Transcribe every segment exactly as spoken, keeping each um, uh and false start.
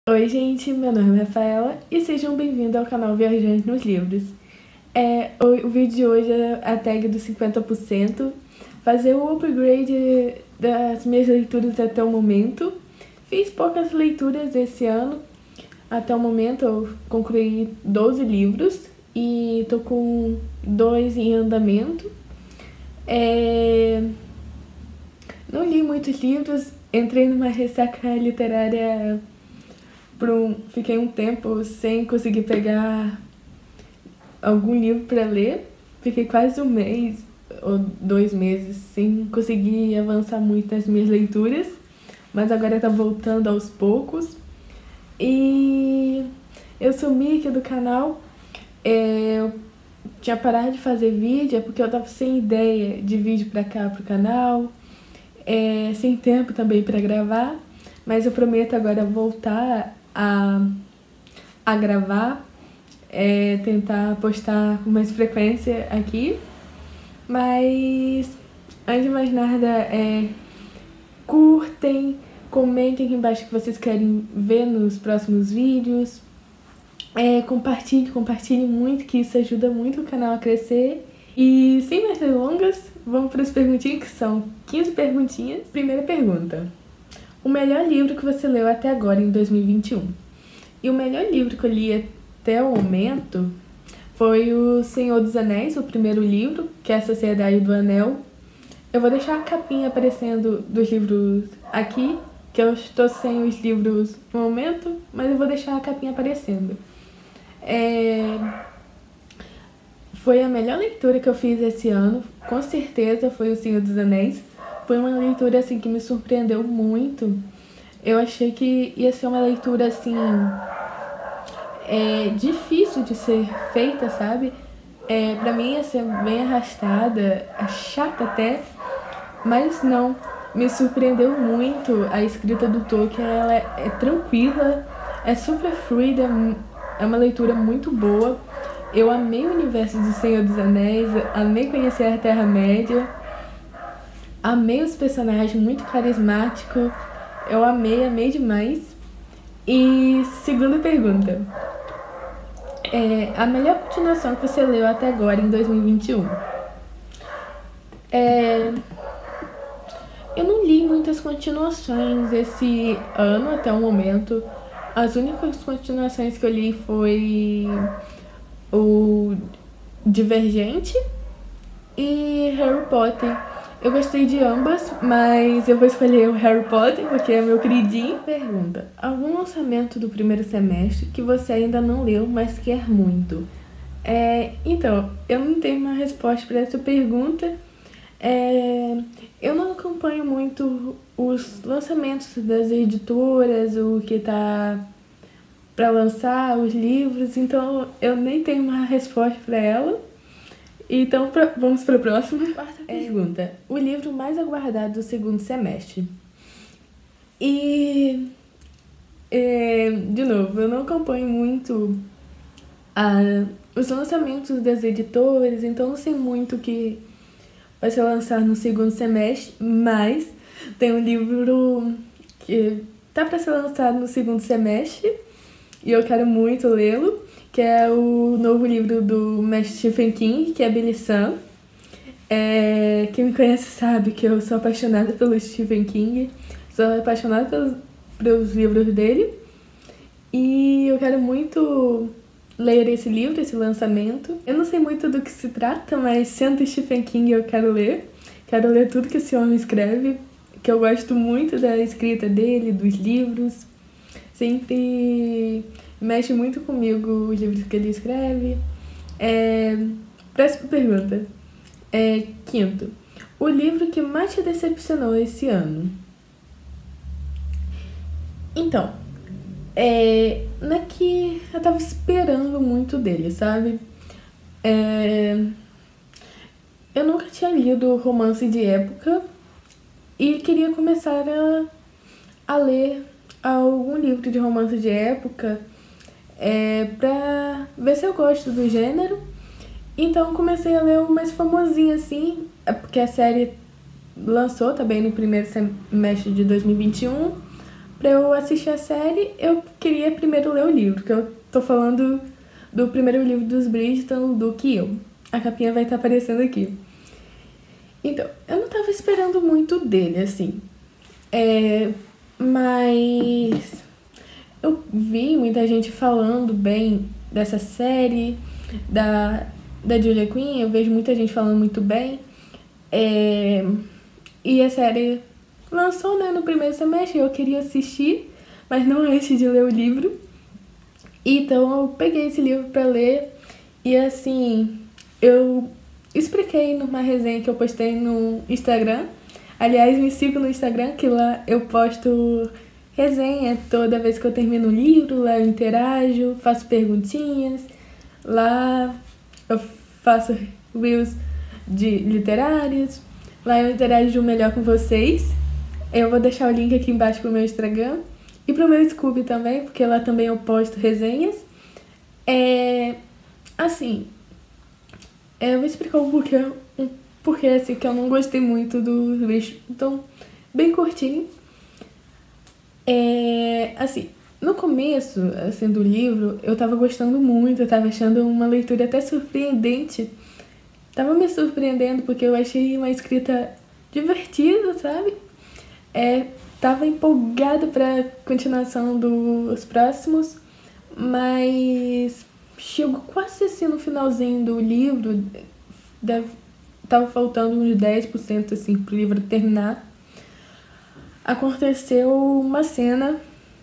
Oi gente, meu nome é Rafaela e sejam bem-vindos ao canal Viajante nos Livros. É, o, o vídeo de hoje é a tag dos cinquenta por cento, fazer o upgrade das minhas leituras até o momento. Fiz poucas leituras esse ano, até o momento eu concluí doze livros e tô com dois em andamento. É, não li muitos livros, entrei numa ressaca literária. Por um, fiquei um tempo sem conseguir pegar algum livro para ler. Fiquei quase um mês ou dois meses sem conseguir avançar muito nas minhas leituras, mas agora tá voltando aos poucos. E eu sumi aqui do canal, é, eu tinha parado de fazer vídeo é porque eu tava sem ideia de vídeo pra cá pro canal, é, sem tempo também para gravar, mas eu prometo agora voltar a, a gravar, é, tentar postar com mais frequência aqui. Mas antes de mais nada, é, curtem, comentem aqui embaixo o que vocês querem ver nos próximos vídeos, é, compartilhe, compartilhe muito, que isso ajuda muito o canal a crescer. E sem mais delongas, vamos para as perguntinhas, que são quinze perguntinhas. Primeira pergunta: o melhor livro que você leu até agora em dois mil e vinte e um? E o melhor livro que eu li até o momento foi O Senhor dos Anéis, o primeiro livro, que é A Sociedade do Anel. Eu vou deixar a capinha aparecendo dos livros aqui, que eu estou sem os livros no momento, mas eu vou deixar a capinha aparecendo. É... Foi a melhor leitura que eu fiz esse ano, com certeza foi O Senhor dos Anéis. Foi uma leitura assim que me surpreendeu muito. Eu achei que ia ser uma leitura assim, é, difícil de ser feita, sabe? É, pra mim ia ser bem arrastada, chata até, mas não. Me surpreendeu muito a escrita do Tolkien. Ela é, é tranquila, é super fluida, é uma leitura muito boa. Eu amei o universo do Senhor dos Anéis, amei conhecer a Terra-média. Amei os personagens, muito carismático. Eu amei, amei demais. E segunda pergunta: é, a melhor continuação que você leu até agora em dois mil e vinte e um? É, eu não li muitas continuações esse ano até o momento. As únicas continuações que eu li foi o Divergente e Harry Potter. Eu gostei de ambas, mas eu vou escolher o Harry Potter porque é meu queridinho. Pergunta: algum lançamento do primeiro semestre que você ainda não leu, mas quer muito? É, então, eu não tenho uma resposta para essa pergunta. É, eu não acompanho muito os lançamentos das editoras, o que tá para lançar, os livros, então eu nem tenho uma resposta para ela. Então, pra, vamos para a próxima. Quarta pergunta: o livro mais aguardado do segundo semestre? E, é, de novo, eu não acompanho muito a, os lançamentos das editoras, então não sei muito o que vai ser lançado no segundo semestre, mas tem um livro que tá para ser lançado no segundo semestre e eu quero muito lê-lo, que é o novo livro do mestre Stephen King, que é Billy Sun. É, quem me conhece sabe que eu sou apaixonada pelo Stephen King, sou apaixonada pelos, pelos livros dele, e eu quero muito ler esse livro, esse lançamento. Eu não sei muito do que se trata, mas sendo Stephen King eu quero ler, quero ler tudo que esse homem escreve, que eu gosto muito da escrita dele, dos livros, sempre mexe muito comigo os livros que ele escreve. É... Próxima pergunta. É... Quinto: o livro que mais te decepcionou esse ano? Então, é... não é que eu tava esperando muito dele, sabe? É... Eu nunca tinha lido romance de época e queria começar a, a ler algum livro de romance de época, É, pra ver se eu gosto do gênero. Então comecei a ler o mais famosinho assim, é porque a série lançou também no primeiro semestre de dois mil e vinte e um, pra eu assistir a série, eu queria primeiro ler o livro, que eu tô falando do primeiro livro dos Bridgerton, do que eu. A capinha vai estar aparecendo aqui. Então, eu não tava esperando muito dele, assim. É, mas eu vi muita gente falando bem dessa série, da, da Julia Quinn, eu vejo muita gente falando muito bem. É, e a série lançou, né, no primeiro semestre, eu queria assistir, mas não antes de ler o livro. Então eu peguei esse livro pra ler e assim, eu expliquei numa resenha que eu postei no Instagram. Aliás, me siga no Instagram, que lá eu posto resenha toda vez que eu termino o livro, lá eu interajo, faço perguntinhas, lá eu faço reels de literários, lá eu interajo melhor com vocês. Eu vou deixar o link aqui embaixo pro meu Instagram e pro meu Scooby também, porque lá também eu posto resenhas. É, assim, eu vou explicar um porquê, um porquê assim, que eu não gostei muito do bicho. Então, bem curtinho. É, assim, no começo assim, do livro, eu tava gostando muito, eu tava achando uma leitura até surpreendente. Tava me surpreendendo porque eu achei uma escrita divertida, sabe? É, tava empolgada pra continuação dos próximos, mas chegou quase assim no finalzinho do livro, deve, tava faltando uns dez por cento assim pro livro terminar. Aconteceu uma cena,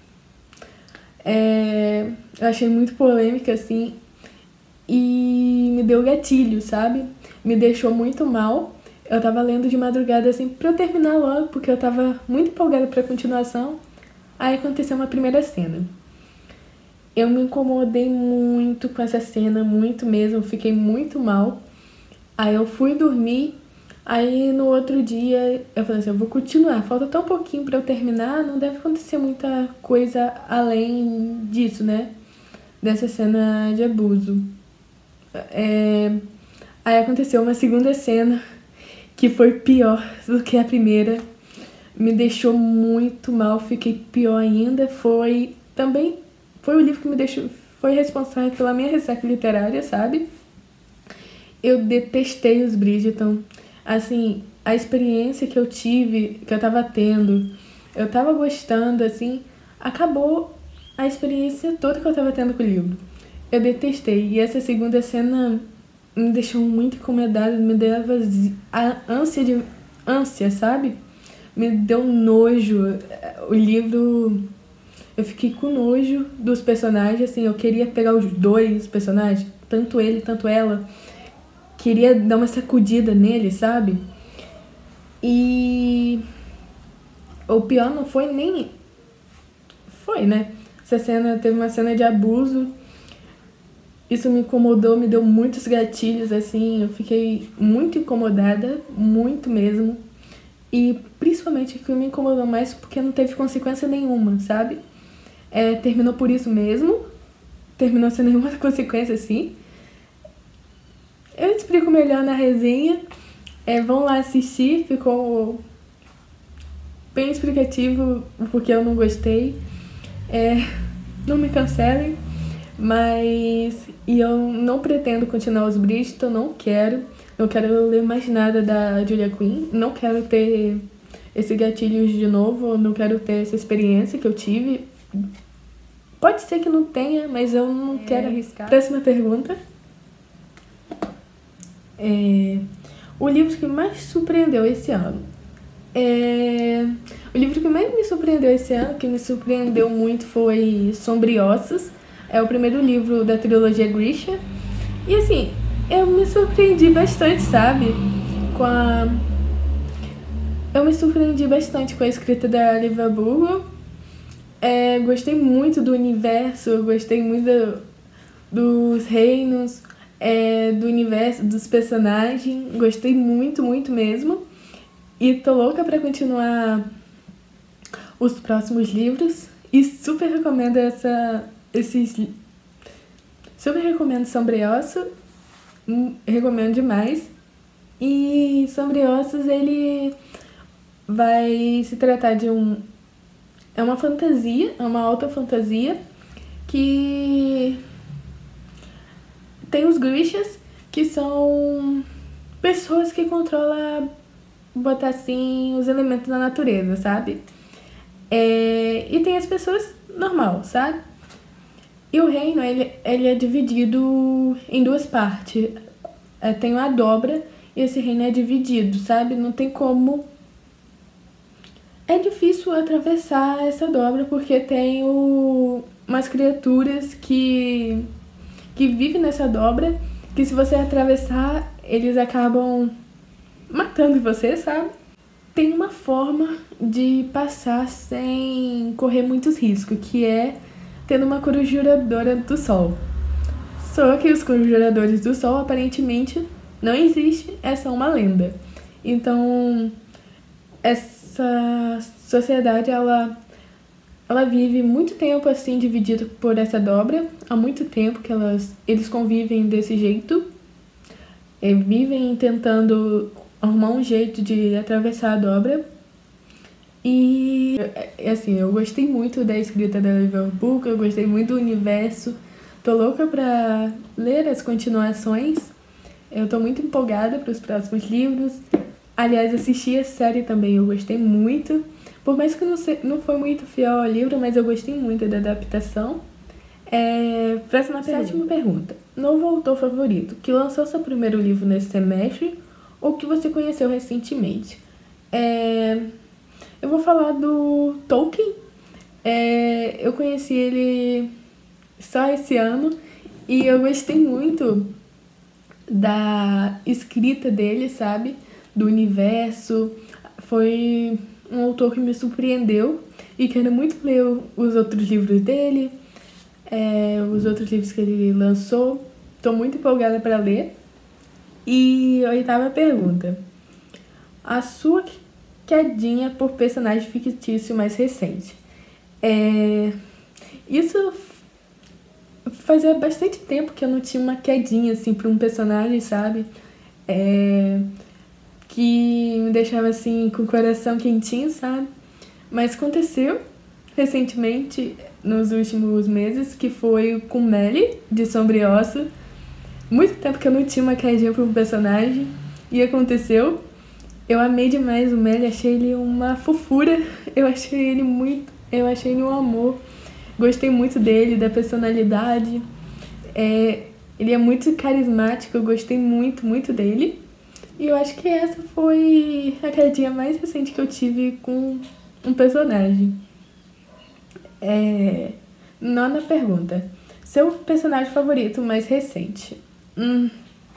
é, eu achei muito polêmica, assim, e me deu gatilho, sabe? Me deixou muito mal. Eu tava lendo de madrugada, assim, pra eu terminar logo, porque eu tava muito empolgada pra continuação. Aí aconteceu uma primeira cena. Eu me incomodei muito com essa cena, muito mesmo, fiquei muito mal. Aí eu fui dormir, aí no outro dia eu falei assim, eu vou continuar, falta tão pouquinho pra eu terminar, não deve acontecer muita coisa além disso, né? Dessa cena de abuso. É... Aí aconteceu uma segunda cena, que foi pior do que a primeira. Me deixou muito mal, fiquei pior ainda. Foi também, foi o livro que me deixou, foi responsável pela minha ressaca literária, sabe? Eu detestei os Bridgerton. Assim, a experiência que eu tive, que eu tava tendo, eu tava gostando, assim, acabou a experiência toda que eu tava tendo com o livro. Eu detestei. E essa segunda cena me deixou muito incomodada, me deu a ânsia de ânsia, sabe? Me deu nojo. O livro, eu fiquei com nojo dos personagens, assim, eu queria pegar os dois personagens, tanto ele, tanto ela. Queria dar uma sacudida nele, sabe? E o pior não foi nem... Foi, né? Essa cena, teve uma cena de abuso. Isso me incomodou, me deu muitos gatilhos, assim, eu fiquei muito incomodada, muito mesmo. E principalmente o que me incomodou mais porque não teve consequência nenhuma, sabe? É, terminou por isso mesmo, terminou sem nenhuma consequência, assim. Eu explico melhor na resenha, é, vão lá assistir, ficou bem explicativo o porquê eu não gostei. É, não me cancelem. Mas, e eu não pretendo continuar os Bridgerton, não quero. Não quero ler mais nada da Julia Quinn. Não quero ter esse gatilho de novo. Não quero ter essa experiência que eu tive. Pode ser que não tenha, mas eu não é. quero arriscar. Próxima pergunta. É, o livro que mais surpreendeu esse ano. É, o livro que mais me surpreendeu esse ano, que me surpreendeu muito, foi Sombriossos. É o primeiro livro da trilogia Grisha. E assim, eu me surpreendi bastante, sabe? Com a... Eu me surpreendi bastante com a escrita da Liva Burgo. É, gostei muito do universo, gostei muito do, dos reinos, é, do universo, dos personagens. Gostei muito, muito mesmo. E tô louca pra continuar os próximos livros. E super recomendo essa... Esses... Super recomendo Sombriossos, recomendo demais. E Sombriossos, ele vai se tratar de um... é uma fantasia, é uma alta fantasia que tem os Grishas, que são pessoas que controlam, botar assim, os elementos da natureza, sabe? É, e tem as pessoas normal, sabe? E o reino, ele, ele é dividido em duas partes. É, tem uma dobra e esse reino é dividido, sabe? Não tem como... É difícil atravessar essa dobra porque tem o, umas criaturas que, que vivem nessa dobra, que se você atravessar, eles acabam matando você, sabe? Tem uma forma de passar sem correr muitos riscos, que é tendo uma conjuradora do sol. Só que os conjuradores do sol, aparentemente, não existe, é só uma lenda. Então, essa sociedade, ela, ela vive muito tempo assim, dividida por essa dobra. Há muito tempo que elas, eles convivem desse jeito. E vivem tentando arrumar um jeito de atravessar a dobra. E, assim, eu gostei muito da escrita da Oliver Book, eu gostei muito do universo. Tô louca pra ler as continuações. Eu tô muito empolgada para os próximos livros. Aliás, assisti a série também, eu gostei muito. Por mais que não, se, não foi muito fiel ao livro, mas eu gostei muito da adaptação. É, próxima pergunta. Sétima pergunta. Novo autor favorito, que lançou seu primeiro livro nesse semestre ou que você conheceu recentemente? É, eu vou falar do Tolkien. É, eu conheci ele só esse ano e eu gostei muito da escrita dele, sabe? Do universo. Foi um autor que me surpreendeu e quero muito ler os outros livros dele, é, os outros livros que ele lançou. Tô muito empolgada para ler. E a oitava pergunta. A sua quedinha por personagem fictício mais recente. É, isso fazia bastante tempo que eu não tinha uma quedinha assim por um personagem, sabe? É, que me deixava assim com o coração quentinho, sabe? Mas aconteceu recentemente, nos últimos meses, que foi com Melly, de Sombreosso. Muito tempo que eu não tinha uma quedinha por um personagem e aconteceu. Eu amei demais o Melly, achei ele uma fofura, eu achei ele muito, eu achei ele um amor. Gostei muito dele, da personalidade. É, ele é muito carismático, eu gostei muito, muito dele. E eu acho que essa foi a quedinha mais recente que eu tive com um personagem. É, nona pergunta. Seu personagem favorito mais recente? Hum,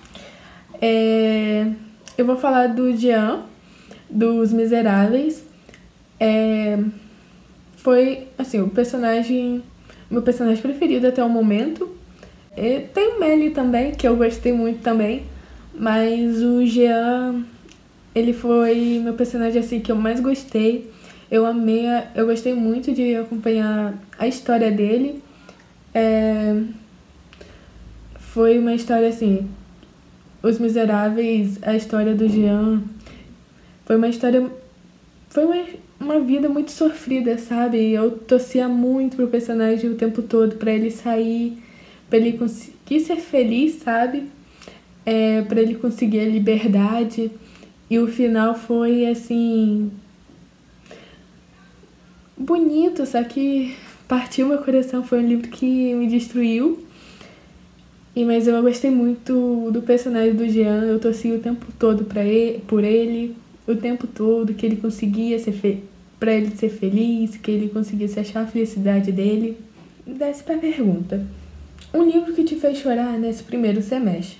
é, eu vou falar do Jean, dos Miseráveis. É, foi, assim, o personagem... Meu personagem preferido até o momento. E tem o Melly também, que eu gostei muito também. Mas o Jean, ele foi meu personagem assim que eu mais gostei. Eu amei, a, eu gostei muito de acompanhar a história dele. É, foi uma história assim, Os Miseráveis, a história do Jean. Foi uma história, foi uma, uma vida muito sofrida, sabe? Eu torcia muito pro personagem o tempo todo, pra ele sair, pra ele conseguir ser feliz, sabe? É, para ele conseguir a liberdade. E o final foi assim bonito, só que partiu meu coração. Foi um livro que me destruiu. E mas eu gostei muito do personagem do Jean. Eu torci o tempo todo pra ele, por ele, o tempo todo, que ele conseguia ser fe... para ele ser feliz, que ele conseguisse achar a felicidade dele. Desce pra pergunta. Um livro que te fez chorar nesse primeiro semestre?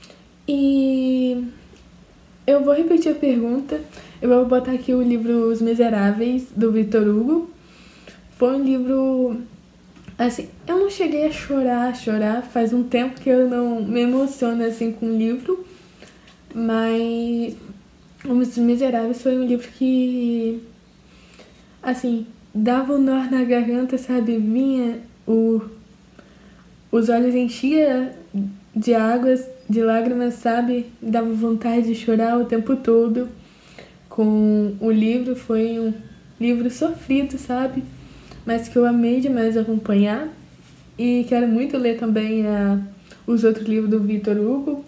E eu vou repetir a pergunta. Eu vou botar aqui o livro Os Miseráveis, do Victor Hugo. Foi um livro... Assim, eu não cheguei a chorar, chorar. Faz um tempo que eu não me emociono assim com o livro. Mas Os Miseráveis foi um livro que... Assim, dava um nó na garganta, sabe? Vinha, o, os olhos enchiam de águas, de lágrimas, sabe? Dava vontade de chorar o tempo todo com o livro. Foi um livro sofrido, sabe? mas que eu amei demais acompanhar. E quero muito ler também a, os outros livros do Victor Hugo.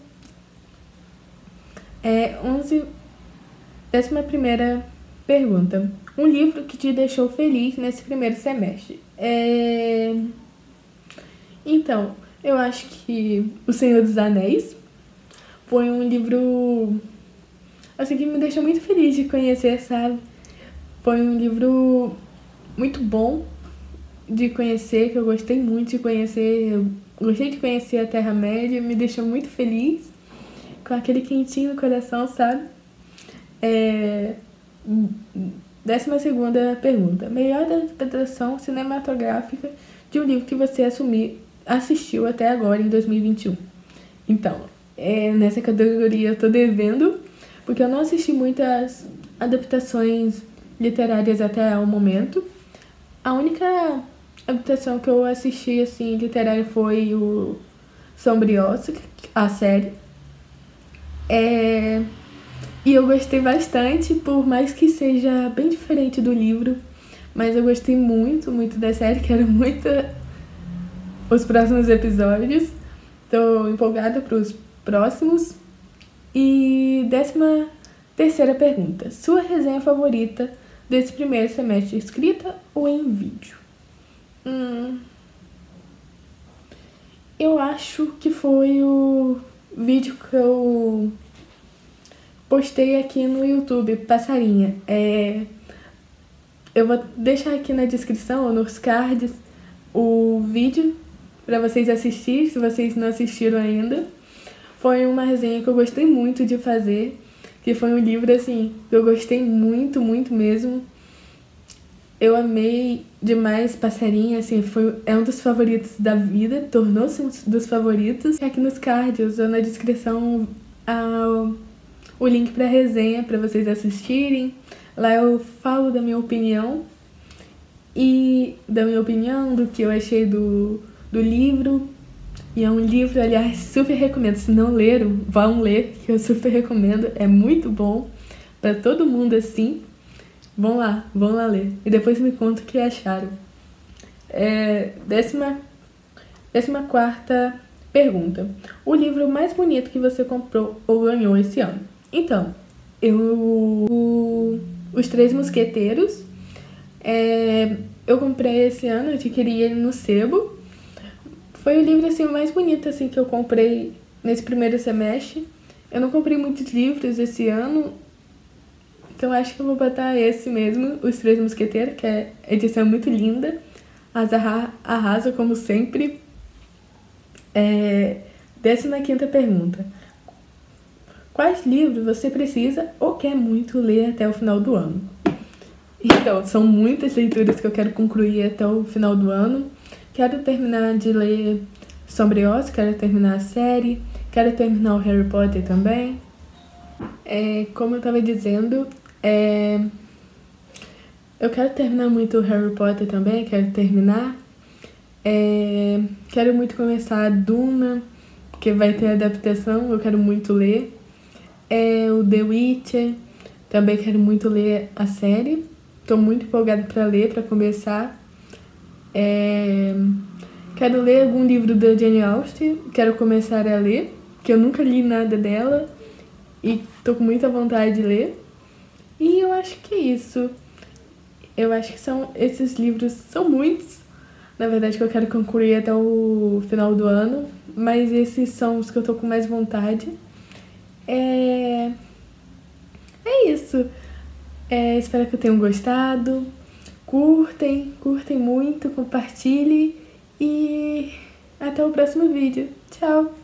É, onze, décima primeira pergunta. Um livro que te deixou feliz nesse primeiro semestre. É... Então, eu acho que O Senhor dos Anéis foi um livro assim, que me deixou muito feliz de conhecer, sabe? Foi um livro muito bom de conhecer, que eu gostei muito de conhecer. Eu gostei de conhecer a Terra-média, me deixou muito feliz, com aquele quentinho no coração, sabe? É... Décima segunda pergunta. Melhor adaptação cinematográfica de um livro que você assumir, assistiu até agora, em dois mil e vinte e um. Então, é, nessa categoria eu tô devendo, porque eu não assisti muitas adaptações literárias até o momento. A única adaptação que eu assisti, assim, literária foi o Sombriosca, a série. É... E eu gostei bastante, por mais que seja bem diferente do livro, mas eu gostei muito, muito da série, quero muito os próximos episódios. Tô empolgada para os próximos. E décima terceira pergunta. Sua resenha favorita desse primeiro semestre, escrita ou em vídeo? Hum, eu acho que foi o vídeo que eu postei aqui no YouTube, Passarinha. É, eu vou deixar aqui na descrição ou nos cards o vídeo para vocês assistirem, se vocês não assistiram ainda. Foi uma resenha que eu gostei muito de fazer, que foi um livro, assim, que eu gostei muito, muito mesmo. Eu amei demais Passarinha, assim, foi, é um dos favoritos da vida, tornou-se um dos favoritos. Aqui nos cards ou na descrição a, o link para resenha para vocês assistirem. Lá eu falo da minha opinião e da minha opinião, do que eu achei do, do livro. E é um livro, aliás, super recomendo. Se não leram, vão ler, que eu super recomendo. É muito bom para todo mundo, assim. Vão lá, vão lá ler. E depois me conta o que acharam. É, décima, décima quarta pergunta. O livro mais bonito que você comprou ou ganhou esse ano? Então, eu... O, Os Três Mosqueteiros. É, eu comprei esse ano, eu adquiri ele no sebo. Foi o livro, assim, mais bonito, assim, que eu comprei nesse primeiro semestre. Eu não comprei muitos livros esse ano, então acho que eu vou botar esse mesmo, Os Três Mosqueteiros, que é a edição muito linda. Arrasa, arrasa como sempre. É, décima quinta pergunta. Quais livros você precisa ou quer muito ler até o final do ano? Então, são muitas leituras que eu quero concluir até o final do ano. Quero terminar de ler Sombriosca, quero terminar a série, quero terminar o Harry Potter também. É, como eu estava dizendo, é, eu quero terminar muito o Harry Potter também, quero terminar. É, quero muito começar a Duna, porque vai ter adaptação, eu quero muito ler. É, o The Witcher, também quero muito ler a série. Estou muito empolgada para ler, para começar. É... Quero ler algum livro da Jane Austen, quero começar a ler, que eu nunca li nada dela e tô com muita vontade de ler. E eu acho que é isso. Eu acho que são esses livros, são muitos, na verdade, que eu quero concluir até o final do ano, mas esses são os que eu tô com mais vontade. É, é isso. É, espero que tenham gostado. Curtem, curtem muito, compartilhem e até o próximo vídeo. Tchau!